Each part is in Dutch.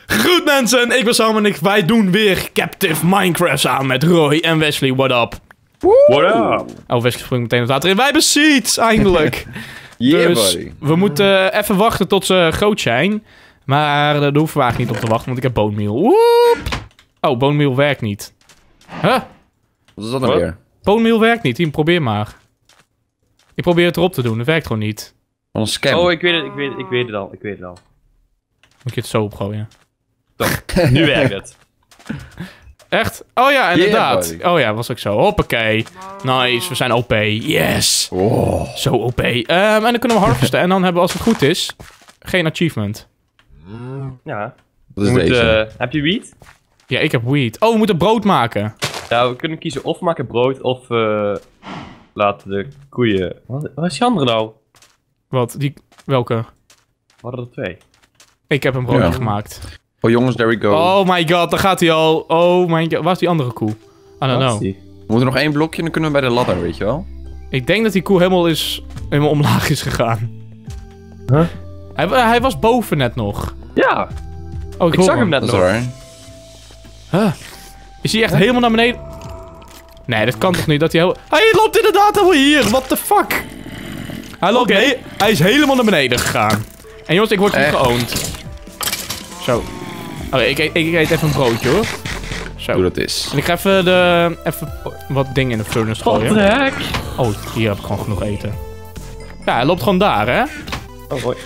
Goed mensen, ik ben Sam en wij doen weer Captive Minecraft samen met Roy en Wesley. What up? What up? Oh, Wesley springt meteen het water in. Wij hebben seeds, eindelijk. Yeah, dus buddy. we moeten even wachten tot ze groot zijn. Maar daar hoeven we eigenlijk niet op te wachten, want ik heb bone meal. Woep! Oh, bone meal werkt niet. Huh? Wat is dat nou weer? Bone meal werkt niet, Team, probeer maar. Ik probeer het erop te doen, het werkt gewoon niet. Wat een scam. Oh, ik weet het al. Moet je het zo opgooien? Nu werkt het. Echt? Oh ja, inderdaad. buddy. Oh ja, was ook zo. Hoppakee. Nice, we zijn OP. Yes. Oh. Zo OP. En dan kunnen we harvesten. En dan hebben we, als het goed is, geen achievement. Ja. Wat is deze? Heb je wiet? Ja, ik heb weed. Oh, we moeten brood maken. Ja, we kunnen kiezen of maken brood of laten de koeien... Wat is die andere nou? Wat? Welke? We hadden er 2. Ik heb een broodje Ja. gemaakt. Oh jongens, there we go. Oh my god, daar gaat hij al. Oh my god. Waar is die andere koe? I don't know. We moeten nog 1 blokje en dan kunnen we bij de ladder, weet je wel? Ik denk dat die koe helemaal omlaag is gegaan. Huh? Hij was boven net nog. Ja, Oh, ik hoor zag hem net Dat is nog. waar. Huh? Is hij echt helemaal naar beneden? Nee, dat kan toch niet dat hij Hij loopt inderdaad helemaal hier. What the fuck? Hij loopt hij is helemaal naar beneden gegaan. En jongens, ik word hier Echt? geowned. Zo. Oké, ik eet even een broodje hoor. Zo. Doe dat eens. En ik ga even wat dingen in de furnace What the gooien. heck? Oh, hier heb ik gewoon genoeg eten. Ja, hij loopt gewoon daar, hè? Oh, hoi.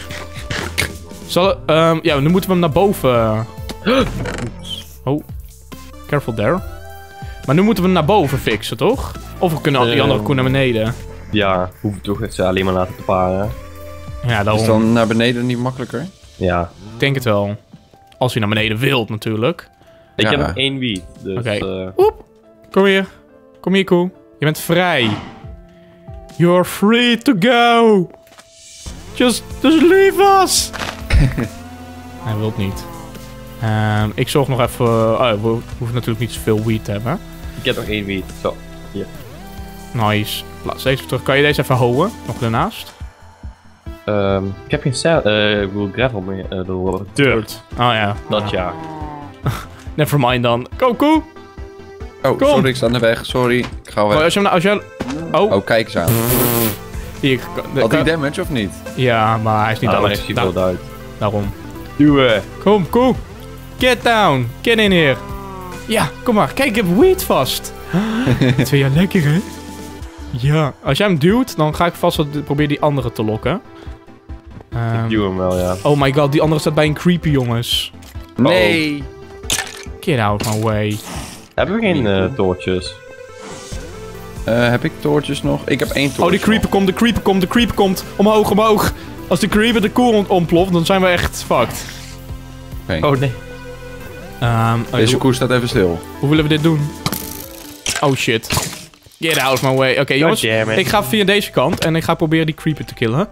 Ja, nu moeten we hem naar boven. Oh. Careful there. Maar nu moeten we hem naar boven fixen, toch? Of we kunnen die andere koe naar beneden. Ja, hoef toch het ze alleen maar laten te paren. Ja, daarom. Is dan naar beneden niet makkelijker? Ja. Ik denk het wel. Als hij naar beneden wilt, natuurlijk. Ik Ja. heb nog 1 wiet, dus... Oké. Oep. Kom hier. Kom hier, koe. Je bent vrij. You're free to go. Just leave us. Hij wil niet. Ik zorg nog even... we hoeven natuurlijk niet zoveel weed te hebben. Ik heb nog 1 wiet, zo. Hier. Nice. Plaats deze even terug. Kan je deze even houden? Nog daarnaast? Ik heb geen cel... ik bedoel gravel meer. Dirt. Oh ja. Dat ja. Nevermind dan. Kom, koe. Oh, Kom. sorry, ik sta in de weg. Sorry. Ik ga Oh, weg. als jij... Oh. Oh, kijk eens aan. Hier, Had hij damage of niet? ja, maar hij is niet Ah, maar dood. heeft hij wel uit. Daarom. Doe Kom, koe. Get down. Get in here. Ja, kom maar. Kijk, ik heb weed vast. Dat vind je lekker, hè? Ja. Als jij hem duwt, dan ga ik vast proberen die andere te lokken. Ik duw hem wel, ja. Oh my god, die andere staat bij een creepy, jongens. Nee. Get out my way. Hebben we geen toortjes? Heb ik toortjes nog? Ik heb 1 toortje. Oh, die creeper komt, de creeper komt, de creeper komt. Omhoog, omhoog. Als de creeper de koe ontploft, dan zijn we echt fucked. Oké. Oh nee. Deze koe staat even stil. Hoe willen we dit doen? Oh shit. Get out my way. Oké, jongens. damn it. Ik ga via deze kant en ik ga proberen die creeper te killen.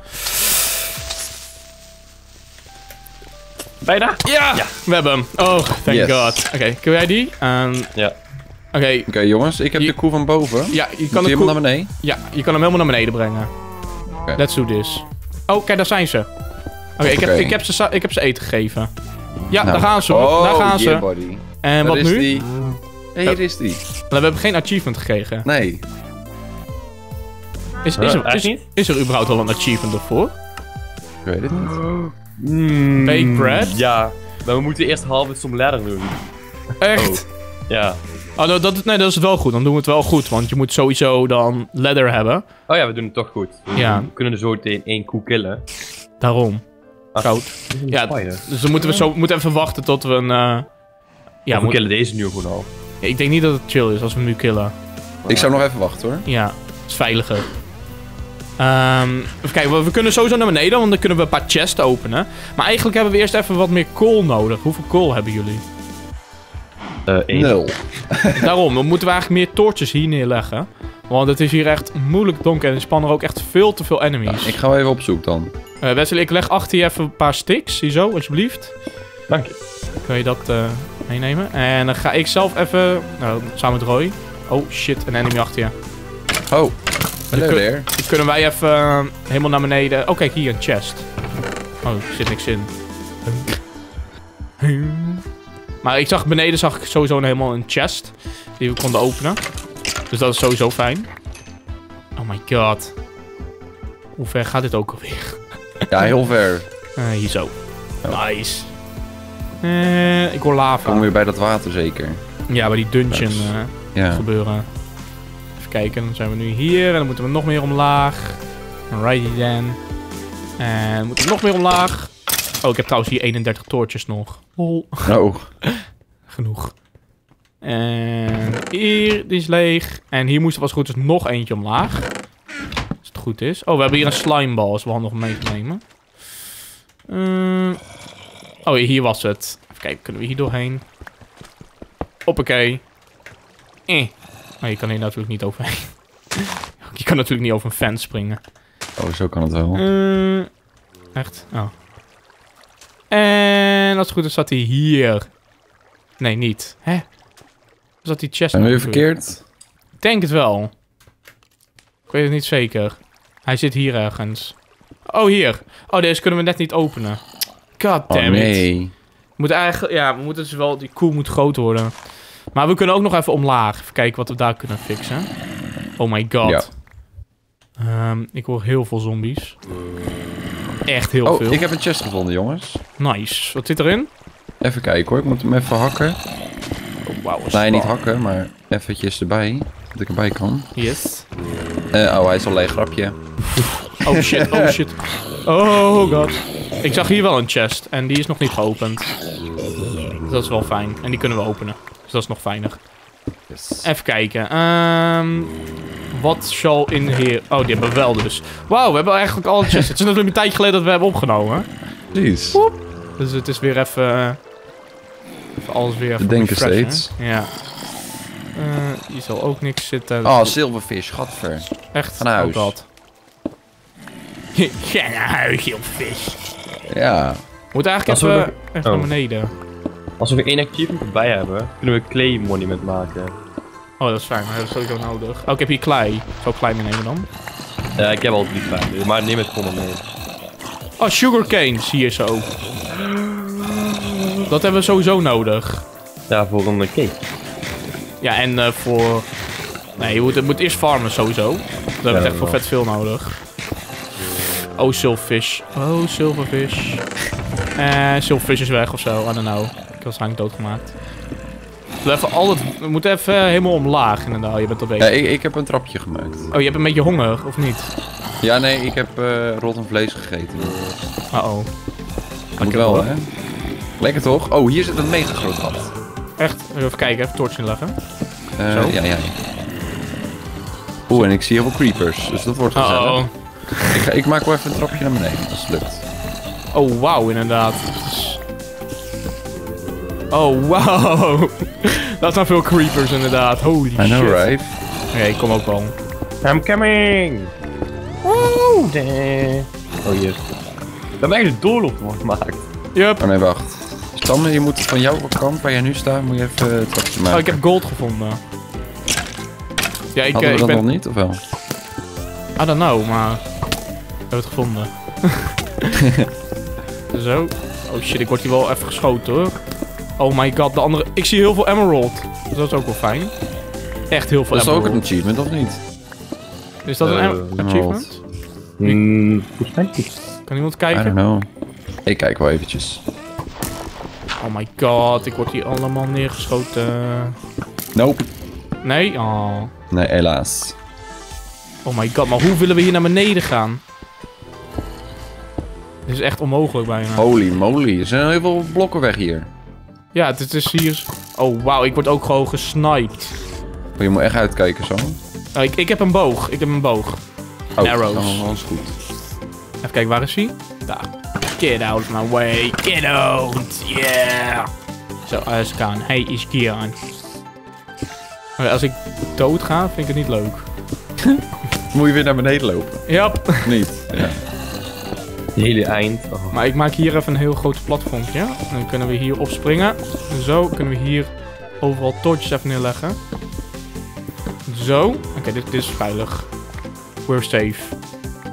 Bijna? Ja! We hebben hem. Oh, thank Yes. God. Oké, kun jij die? Ja. Oké, Oké, jongens, ik heb Hier- de koe van boven. ja, je Moet kan, die de helemaal koe... naar beneden? ja, je kan hem helemaal naar beneden brengen. Oké. Let's do this. Oh, kijk, daar zijn ze. Oké, Oké. ik heb ze eten gegeven. Ja, Nou. daar gaan ze. Oh, Daar gaan ze. yeah, buddy. En Daar wat is nu? die. Hey, hier is die. We hebben geen achievement gekregen. Nee. Echt niet? Is er überhaupt al een achievement ervoor? Ik weet het niet. Baked bread? Ja. Maar we moeten eerst halve som ladder doen. Echt? Ja. Oh, dat is wel goed. Dan doen we het wel goed. Want je moet sowieso dan leather hebben. Oh ja, we doen het toch goed. Ja. We kunnen er zo meteen 1 koe killen. Daarom. Goud. Ja, dus dan moeten we moeten even wachten tot we een... Ja, we killen deze nu gewoon al. Ik denk niet dat het chill is als we hem nu killen. Ik zou nog even wachten hoor. Ja, het is veiliger. Even kijken, we kunnen sowieso naar beneden, want dan kunnen we een paar chests openen. Maar eigenlijk hebben we eerst even wat meer kool nodig. Hoeveel kool hebben jullie? 1. 0. Daarom, dan moeten we eigenlijk meer toortjes hier neerleggen. Want het is hier echt moeilijk donker en er spannen er ook echt veel te veel enemies. Ik ga wel even op zoek dan. Wesley, ik leg achter je even een paar sticks. Ziezo, alsjeblieft. Dank je. Kun je dat meenemen? En dan ga ik zelf even... Nou, samen met Roy. Oh shit, een enemy achter je. Oh, hello kun- there. Dan kunnen wij even helemaal naar beneden... Oh kijk, hier een chest. Oh, er zit niks in. Maar ik zag beneden sowieso helemaal een chest. Die we konden openen. Dus dat is sowieso fijn. Oh my god. Hoe ver gaat dit ook alweer? Ja, heel ver. Hier zo. Oh. Nice. Ik hoor lava. Komen we weer bij dat water zeker. Ja, bij die dungeon Ja. gebeuren. Even kijken, dan zijn we nu hier. En dan moeten we nog meer omlaag. Alrighty then. En dan moeten we nog meer omlaag. Oh, ik heb trouwens hier 31 toortjes nog. Oh. Oh. Genoeg. En hier, die is leeg. En hier moest er als het goed is nog eentje omlaag. Als het goed is. Oh, we hebben hier een slimeball. Is wel handig om mee te nemen. Oh, hier was het. Even kijken, kunnen we hier doorheen? Hoppakee. Maar je kan hier natuurlijk niet overheen. Je kan natuurlijk niet over een fence springen. Oh, zo kan het wel. Echt? Oh. En als het goed is zat hij hier. Nee, niet. Hè? Zat die chest... Zijn we weer verkeerd? Ik denk het wel. Ik weet het niet zeker. Hij zit hier ergens. Oh, hier. Oh, deze kunnen we net niet openen. God damn it. Nee. We moeten eigenlijk... Ja, we moeten dus wel... Die koe moet groot worden. Maar we kunnen ook nog even omlaag. Even kijken wat we daar kunnen fixen. Oh my god. Ja. Ik hoor heel veel zombies. Echt heel veel. Ik heb een chest gevonden, jongens. Nice. Wat zit erin? Even kijken hoor, ik moet hem even hakken. Oh, wauw. Nee, niet hakken, maar eventjes erbij. Dat ik erbij kan. Yes. Oh, hij is al leeg, grapje. Oh shit, oh shit. Oh god. Ik zag hier wel een chest en die is nog niet geopend. Dus dat is wel fijn. En die kunnen we openen. Dus dat is nog fijner. Yes. Even kijken. Wat zal in hier... Oh, die hebben we wel dus. Wauw, we hebben eigenlijk alle chests. Het is natuurlijk een tijdje geleden dat we hebben opgenomen. Precies. Dus het is weer even... even alles weer even We denken refreshen. steeds. Ja. Hier zal ook niks zitten. Oh, silverfish, gadver. Echt? Ga naar huis. Oh god. Ga naar huis, joh, vis. Ja. We moeten eigenlijk Als we even echt naar beneden. Als we weer één achievement erbij hebben, kunnen we een clay monument maken. Oh, dat is fijn. Maar dat is sowieso nodig. Oh, ik heb hier klei. Zal ik klei meenemen dan? Ja, ik heb al die klei, maar neem het gewoon mee. Oh, sugarcane zie je zo. Dat hebben we sowieso nodig. Ja, voor een cake. Ja, en voor... Nee, je moet eerst farmen sowieso. Dat hebben we echt voor vet veel nodig. Oh, silverfish. Oh, silverfish. Silverfish is weg of zo. I don't know. Ik was waarschijnlijk doodgemaakt. We moeten even helemaal omlaag inderdaad. Je bent al bezig. Ja, ik heb een trapje gemaakt. Oh, je hebt een beetje honger, of niet? Ja, nee, ik heb rotten vlees gegeten. Uh-oh. Moet wel, hè? Lekker toch? Oh, hier zit een mega groot gat. Echt? Even kijken, even torch inleggen. Zo? Ja. Oeh, en ik zie heel veel creepers, dus dat wordt gezellig. Uh-oh. Ik maak wel even een trapje naar beneden, als het lukt. Oh, wauw, inderdaad. Oh, wauw. Dat zijn veel creepers, inderdaad. Holy shit. I know, right? Oké, ik kom ook wel. I'm coming! Oh, yes. We hebben eigenlijk de doorloop gemaakt. Yup. Oh nee, wacht. Stam, je moet van jouw kant, waar jij nu staat, moet je even het trapje maken. Oh, ik heb gold gevonden. Ja, Hadden we ik dat ben... nog niet, of wel? I don't know, maar... We hebben het gevonden. Zo. Oh shit, ik word hier wel even geschoten hoor. Oh my god, de andere... Ik zie heel veel emerald. Dus dat is ook wel fijn. Echt heel veel Dat is ook emerald. een achievement, of niet? Is dat een achievement? Volgens mij niet. Kan iemand I don't kijken? know. Ik kijk wel eventjes. Oh my god, ik word hier allemaal neergeschoten. Nope. Nee? Oh. Nee, helaas. Oh my god, maar hoe willen we hier naar beneden gaan? Dit is echt onmogelijk bijna. Holy moly, er zijn heel veel blokken weg hier. Ja, het is hier... Oh wauw, ik word ook gewoon gesniped. Oh, je moet echt uitkijken zo. Oh, ik heb een boog. Ik heb een boog. Oh, Arrows. dan is goed. Even kijken, waar is hij? Daar. Get out of my way. Get out. Yeah. Zo, als ik aan. Hij is gone. Oké, als ik dood ga, vind ik het niet leuk. Moet je weer naar beneden lopen? Yep. Niet? Ja. Het hele eind. Oh. Maar ik maak hier even een heel groot platformpje. Dan kunnen we hier opspringen. Zo kunnen we hier overal torches even neerleggen. Zo. Oké, dit is veilig. We're safe.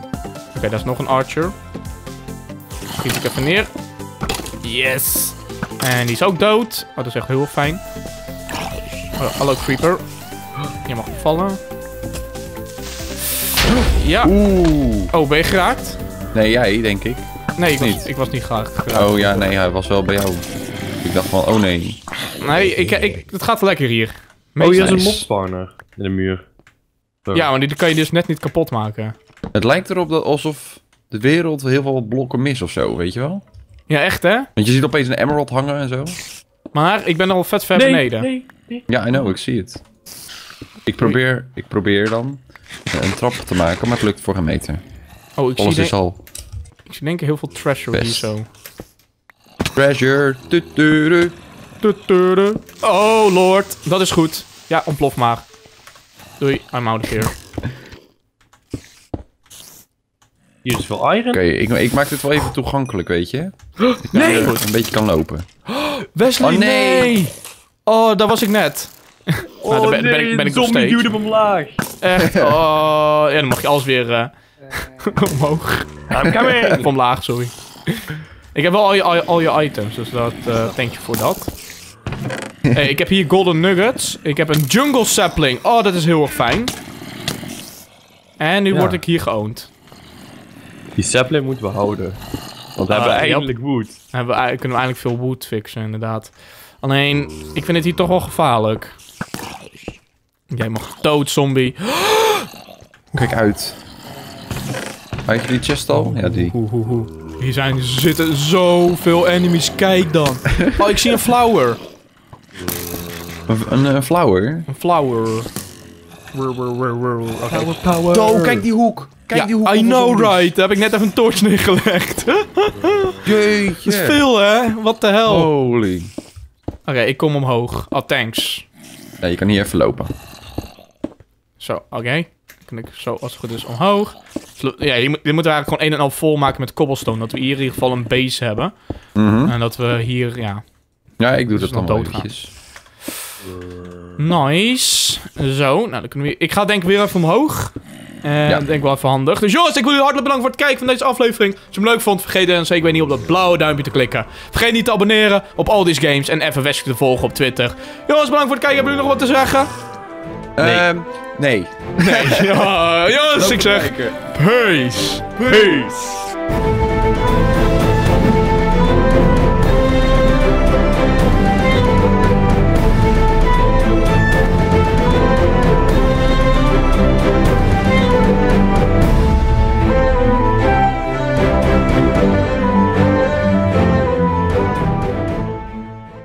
Oké, daar is nog een archer. Schiet ik even neer. Yes. En die is ook dood. Oh, dat is echt heel fijn. Oh, hallo Creeper. Je mag vallen. Ja. Oeh. Oh, ben je geraakt? Nee, jij, denk ik. Nee, Niet. ik was niet geraakt. Oh ja, nee, hij was wel bij jou. Ik dacht van, oh nee. Nee, het gaat lekker hier. Oh, hier is een Nice. mob spawner in de muur. Zo. Ja, maar die kan je dus net niet kapot maken. Het lijkt erop alsof de wereld heel veel blokken mis of zo, weet je wel? Ja, echt hè? Want je ziet opeens een emerald hangen en zo. Maar ik ben al vet ver Nee, beneden. nee. Ja, I know, ik zie het. Ik probeer dan een trap te maken, maar het lukt voor een meter. Oh, Alles is al ik zie denk ik heel veel treasure hier Best. zo. treasure. Tuturu. Tutudu. Oh lord, dat is goed. Ja, ontplof maar. Doei, I'm out of here. Hier is veel iron. Oké, ik maak dit wel even toegankelijk, weet je? Nee! Dat ik een beetje kan lopen. Wesley, Oh, nee. nee! Oh, daar was ik net. Oh Nou, daar ben ik nog zombie steeds. duwde hem omlaag. Echt? Oh, ja, dan mag je alles weer omhoog. I'm coming. Of omlaag, sorry. Ik heb wel al je items, dus dat, thank you voor dat. Hey, ik heb hier golden nuggets. Ik heb een jungle sapling. Oh, dat is heel erg fijn. En nu Ja. word ik hier geowned. Die sapling moeten we houden. Want we hebben eindelijk wood. Kunnen we eigenlijk veel wood fixen, inderdaad. Alleen, ik vind het hier toch wel gevaarlijk. Jij mag dood, zombie. Kijk uit. Had je die chest al? Ja, die. Hier zitten zoveel enemies. Kijk dan. Oh, ik zie een flower. Een flower? Een flower. Okay. Power. Oh, kijk die hoek. Kijk Ja, die hoek. I van know zombies. right. Daar heb ik net even een torch neergelegd. Dat Jeetje. is veel, hè? Wat de hel. Holy. Oké, ik kom omhoog. Oh, thanks. Ja, je kan hier even lopen. Zo, oké. Kan ik zo, als het goed is, omhoog. Ja, dit moeten we eigenlijk gewoon een en al vol maken met cobblestone. Dat we hier in ieder geval een base hebben. En dat we hier, ja... Ja, ik doe Dus dat dan nog wel doodgaan. eventjes. Nice. Zo, nou dan kunnen we... Ik ga denk ik weer even omhoog. Ja. Dat denk ik wel even handig. Dus jongens, ik wil jullie hartelijk bedanken voor het kijken van deze aflevering. Als je hem leuk vond, vergeet dan zeker niet op dat blauwe duimpje te klikken. Vergeet niet te abonneren op al deze games. En even Wesley te volgen op Twitter. Jongens, bedankt voor het kijken. Hebben jullie nog wat te zeggen? Nee. Nee. Ja, jongens, ik zeg... Kijken. Peace. Peace.